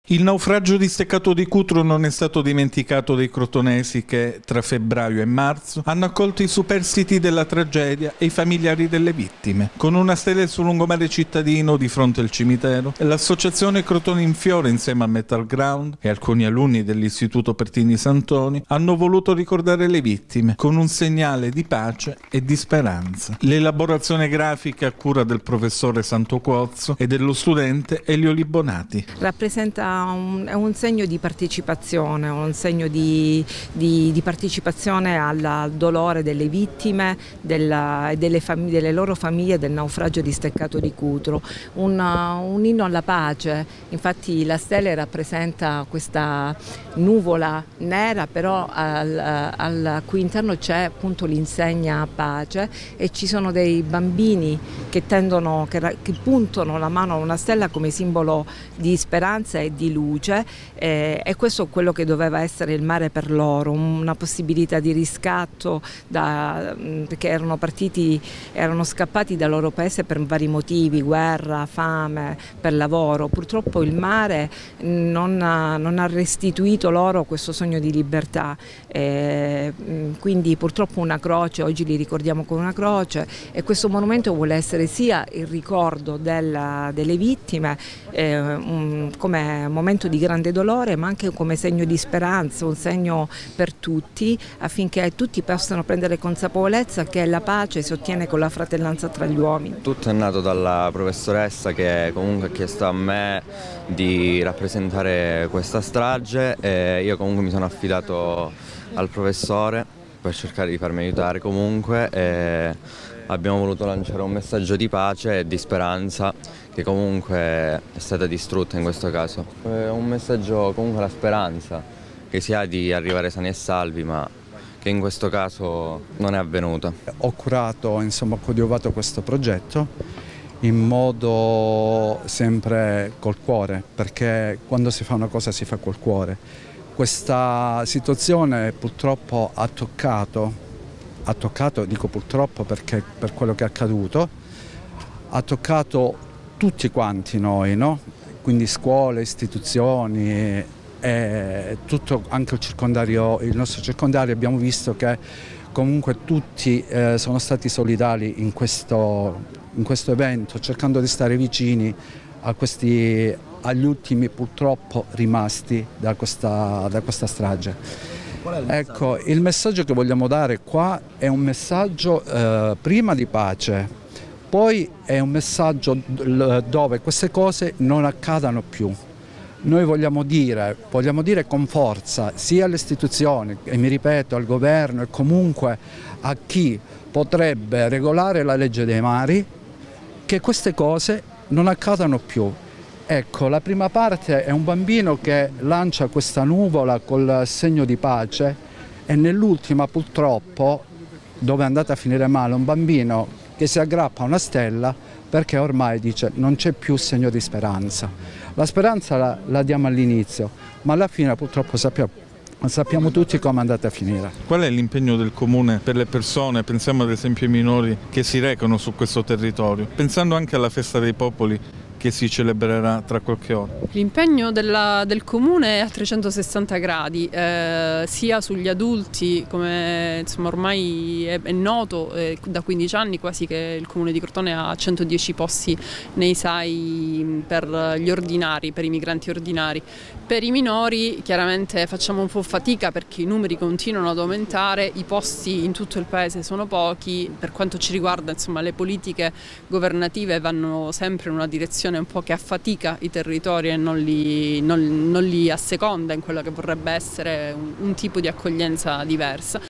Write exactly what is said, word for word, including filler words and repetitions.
Il naufragio di Steccato di Cutro non è stato dimenticato dai crotonesi che, tra febbraio e marzo, hanno accolto i superstiti della tragedia e i familiari delle vittime. Con una stele sul lungomare cittadino di fronte al cimitero, l'associazione Crotone in Fiore, insieme a Metal Ground e alcuni alunni dell'Istituto Pertini Santoni, hanno voluto ricordare le vittime con un segnale di pace e di speranza. L'elaborazione grafica a cura del professore Santo Cuozzo e dello studente Elio Libonati. Rappresenta Un, è un segno di partecipazione, un segno di, di, di partecipazione al, al dolore delle vittime della, e delle, famiglie, delle loro famiglie del naufragio di Steccato di Cutro, un, un inno alla pace. Infatti la stele rappresenta questa nuvola nera, però al, al cui interno c'è appunto l'insegna pace, e ci sono dei bambini che tendono, che, che puntano la mano a una stella come simbolo di speranza e di luce, eh, e questo è quello che doveva essere il mare per loro, una possibilità di riscatto da, perché erano partiti, erano scappati dal loro paese per vari motivi, guerra, fame, per lavoro. Purtroppo il mare non ha, non ha restituito loro questo sogno di libertà, eh, quindi purtroppo una croce, oggi li ricordiamo con una croce, e questo monumento vuole essere sia il ricordo della, delle vittime, eh, un, come momento di grande dolore, ma anche come segno di speranza, un segno per tutti, affinché tutti possano prendere consapevolezza che la pace si ottiene con la fratellanza tra gli uomini. Tutto è nato dalla professoressa che comunque ha chiesto a me di rappresentare questa strage, e io comunque mi sono affidato al professore per cercare di farmi aiutare comunque, e abbiamo voluto lanciare un messaggio di pace e di speranza che comunque è stata distrutta in questo caso. È un messaggio comunque alla speranza che si ha di arrivare sani e salvi, ma che in questo caso non è avvenuta. Ho curato, insomma, ho coadiuvato questo progetto in modo sempre col cuore, perché quando si fa una cosa si fa col cuore. Questa situazione purtroppo ha toccato, ha toccato, dico purtroppo perché per quello che è accaduto, ha toccato tutti quanti noi, no? Quindi scuole, istituzioni, e tutto, anche il circondario, il nostro circondario. Abbiamo visto che comunque tutti eh, sono stati solidali in questo, in questo evento, cercando di stare vicini a questi, agli ultimi purtroppo rimasti da questa, da questa strage. Qual è il ecco, il messaggio che vogliamo dare qua è un messaggio eh, prima di pace, poi è un messaggio dove queste cose non accadano più. Noi vogliamo dire, vogliamo dire con forza sia alle istituzioni, e mi ripeto al governo, e comunque a chi potrebbe regolare la legge dei mari, che queste cose non accadano più. Ecco, la prima parte è un bambino che lancia questa nuvola col segno di pace, e nell'ultima purtroppo, dove è andata a finire male, un bambino che si aggrappa a una stella perché ormai dice non c'è più segno di speranza. La speranza la, la diamo all'inizio, ma alla fine purtroppo sappiamo, sappiamo tutti come è andata a finire. Qual è l'impegno del Comune per le persone, pensiamo ad esempio ai minori che si recano su questo territorio, pensando anche alla Festa dei Popoli che si celebrerà tra qualche ora? L'impegno della, del Comune è a trecentosessanta gradi, eh, sia sugli adulti, come insomma, ormai è, è noto eh, da quindici anni quasi che il Comune di Crotone ha centodieci posti nei S A I per gli ordinari, per i migranti ordinari. Per i minori chiaramente facciamo un po' fatica perché i numeri continuano ad aumentare, i posti in tutto il paese sono pochi, per quanto ci riguarda insomma, le politiche governative vanno sempre in una direzione un po' che affatica i territori e non li, non, non li asseconda in quello che vorrebbe essere un, un tipo di accoglienza diversa.